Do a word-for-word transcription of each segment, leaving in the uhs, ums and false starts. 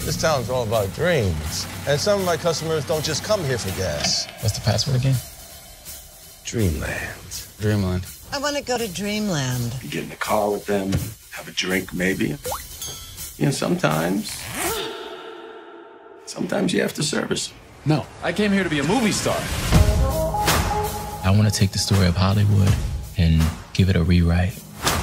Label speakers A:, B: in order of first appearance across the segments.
A: This town's all about dreams. And some of my customers don't just come here for gas.
B: What's the password again?
A: Dreamland.
B: Dreamland.
C: I want to go to Dreamland.
D: You get in the car with them, have a drink maybe. You know, sometimes, sometimes you have to service them.
E: No, I came here to be a movie star.
B: I want to take the story of Hollywood and give it a rewrite.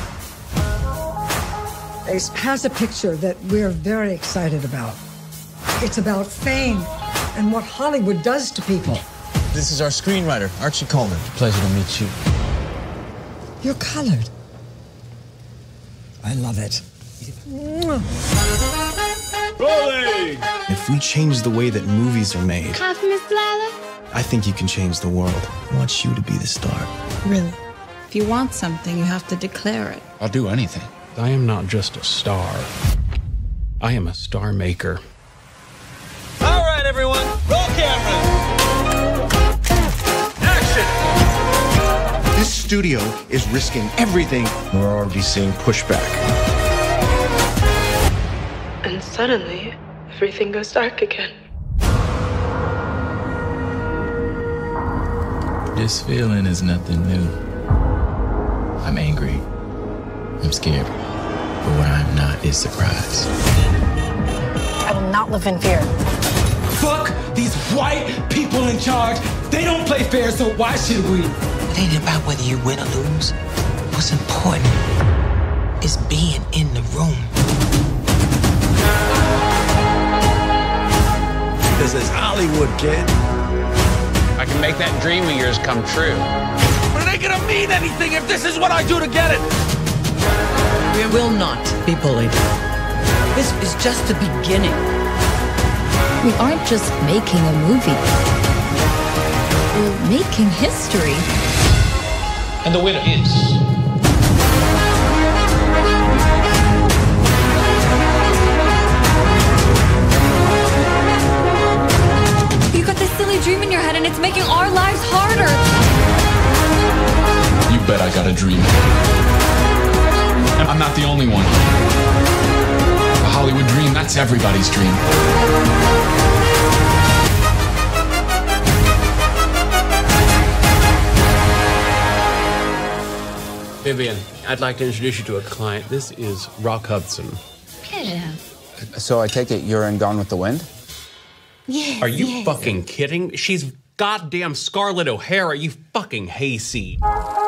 F: Ace has a picture that we're very excited about. It's about fame and what Hollywood does to people.
G: This is our screenwriter, Archie Coleman. Pleasure to meet you.
F: You're colored. I love it.
E: Rolling!
G: If we change the way that movies are made,
H: Coffee, Miss Lila?
G: I think you can change the world. I want you to be the star.
F: Really?
H: If you want something, you have to declare it.
E: I'll do anything.
I: I am not just a star. I am a star maker.
A: All right, everyone, roll cameras. Action!
J: This studio is risking everything.
G: We're already seeing pushback.
K: And suddenly, everything goes dark again.
B: This feeling is nothing new. I'm angry. I'm scared. But what I'm not is surprised.
C: I will not live in fear.
L: Fuck these white people in charge. They don't play fair, so why should we?
M: It ain't about whether you win or lose. What's important is being in the room.
A: This is Hollywood, kid.
N: I can make that dream of yours come true.
L: But it ain't gonna mean anything if this is what I do to get it.
C: We will not be bullied. This is just the beginning.
H: We aren't just making a movie. We're making history.
N: And the winner is...
H: You got this silly dream in your head and it's making our lives harder.
E: You bet I got a dream. I'm not the only one. The Hollywood dream, that's everybody's dream.
I: Vivian, I'd like to introduce you to a client. This is Rock Hudson.
H: Pleasure.
N: So I take it you're in Gone with the Wind?
H: Yes.
I: Are you
H: yes.
I: fucking kidding? She's goddamn Scarlett O'Hara, you fucking hayseed.